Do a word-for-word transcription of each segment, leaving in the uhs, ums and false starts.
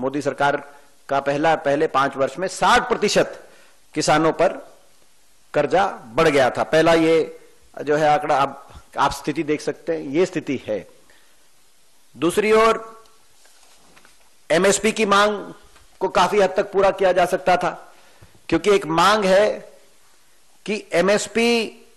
मोदी सरकार का पहला पहले पांच वर्ष में साठ प्रतिशत किसानों पर कर्जा बढ़ गया था। पहला ये जो है आंकड़ा, आप, आप स्थिति देख सकते हैं, ये स्थिति है। दूसरी ओर एमएसपी की मांग को काफी हद तक पूरा किया जा सकता था, क्योंकि एक मांग है कि एमएसपी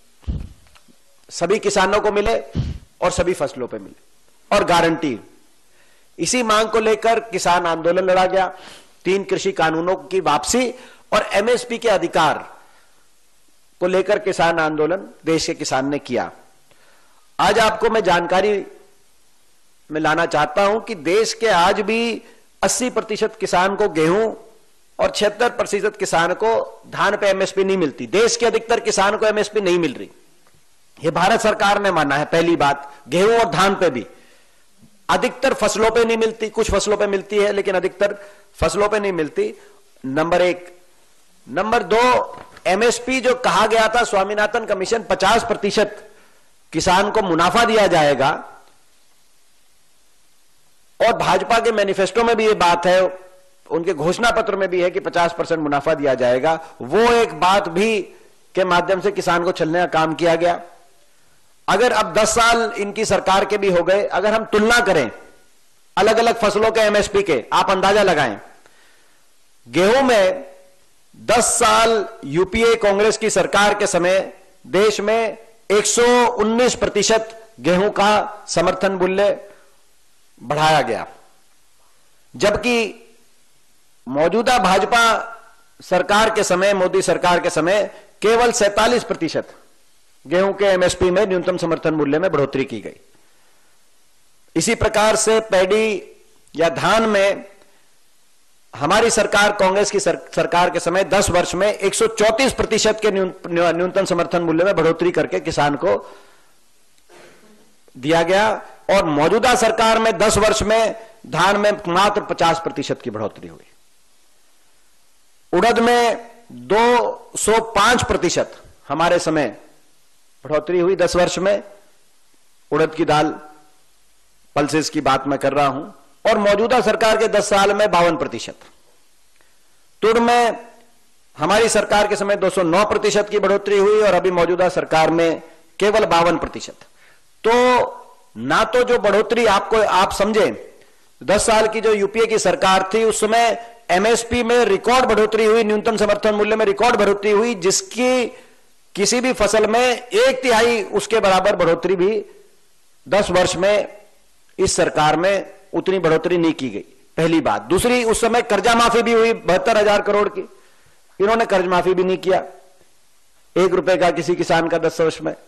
सभी किसानों को मिले और सभी फसलों पे मिले और गारंटी। इसी मांग को लेकर किसान आंदोलन लड़ा गया, तीन कृषि कानूनों की वापसी और एमएसपी के अधिकार को लेकर किसान आंदोलन देश के किसान ने किया। आज आपको मैं जानकारी में लाना चाहता हूं कि देश के आज भी अस्सी प्रतिशत किसान को गेहूं और छिहत्तर प्रतिशत किसान को धान पे एमएसपी नहीं मिलती। देश के अधिकतर किसान को एमएसपी नहीं मिल रही, यह भारत सरकार ने माना है। पहली बात, गेहूं और धान पे भी, अधिकतर फसलों पे नहीं मिलती, कुछ फसलों पे मिलती है लेकिन अधिकतर फसलों पे नहीं मिलती, नंबर एक। नंबर दो, एमएसपी जो कहा गया था स्वामीनाथन कमीशन, पचास प्रतिशत किसान को मुनाफा दिया जाएगा, और भाजपा के मैनिफेस्टो में भी ये बात है, उनके घोषणा पत्र में भी है कि पचास परसेंट मुनाफा दिया जाएगा। वो एक बात भी के माध्यम से किसान को छलने का काम किया गया। अगर अब दस साल इनकी सरकार के भी हो गए, अगर हम तुलना करें अलग अलग फसलों के एमएसपी के, आप अंदाजा लगाएं। गेहूं में दस साल यूपीए कांग्रेस की सरकार के समय देश में एक सौ उन्नीस प्रतिशत गेहूं का समर्थन मूल्य बढ़ाया गया, जबकि मौजूदा भाजपा सरकार के समय, मोदी सरकार के समय, केवल सैंतालीस प्रतिशत गेहूं के एमएसपी में न्यूनतम समर्थन मूल्य में बढ़ोतरी की गई। इसी प्रकार से पैडी या धान में हमारी सरकार, कांग्रेस की सर, सरकार के समय दस वर्ष में एक सौ चौंतीस प्रतिशत के न्यूनतम समर्थन मूल्य में बढ़ोतरी करके किसान को दिया गया, और मौजूदा सरकार में दस वर्ष में धान में मात्र पचास प्रतिशत की बढ़ोतरी हुई। उड़द में दो सौ पांच प्रतिशत हमारे समय बढ़ोतरी हुई दस वर्ष में। उड़द की दाल, पल्सेस की बात मैं कर रहा हूं, और मौजूदा सरकार के दस साल में बावन प्रतिशत। तुर में हमारी सरकार के समय दो सौ नौ प्रतिशत की बढ़ोतरी हुई और अभी मौजूदा सरकार में केवल बावन प्रतिशत। तो ना तो जो बढ़ोतरी आपको आप समझे, दस साल की जो यूपीए की सरकार थी उस समय एमएसपी में रिकॉर्ड बढ़ोतरी हुई, न्यूनतम समर्थन मूल्य में रिकॉर्ड बढ़ोतरी हुई, जिसकी किसी भी फसल में एक तिहाई उसके बराबर बढ़ोतरी भी दस वर्ष में इस सरकार में उतनी बढ़ोतरी नहीं की गई। पहली बात। दूसरी, उस समय कर्जा माफी भी हुई बहत्तर हजार करोड़ की, इन्होंने कर्ज माफी भी नहीं किया एक रुपए का किसी किसान का दस वर्ष में।